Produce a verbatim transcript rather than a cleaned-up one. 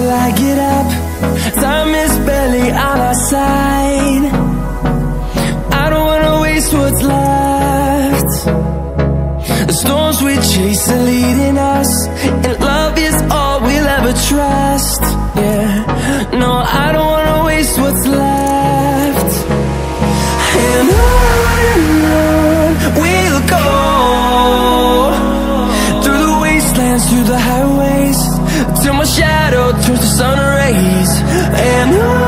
till I get up. Time is barely on our side. I don't wanna waste what's left. The storms we chase are leading us, and love is all we'll ever trust. Yeah, no, I don't wanna waste what's left. And on and on we'll go, through the wastelands, through the highways, till my shadow turns to sun rays. And on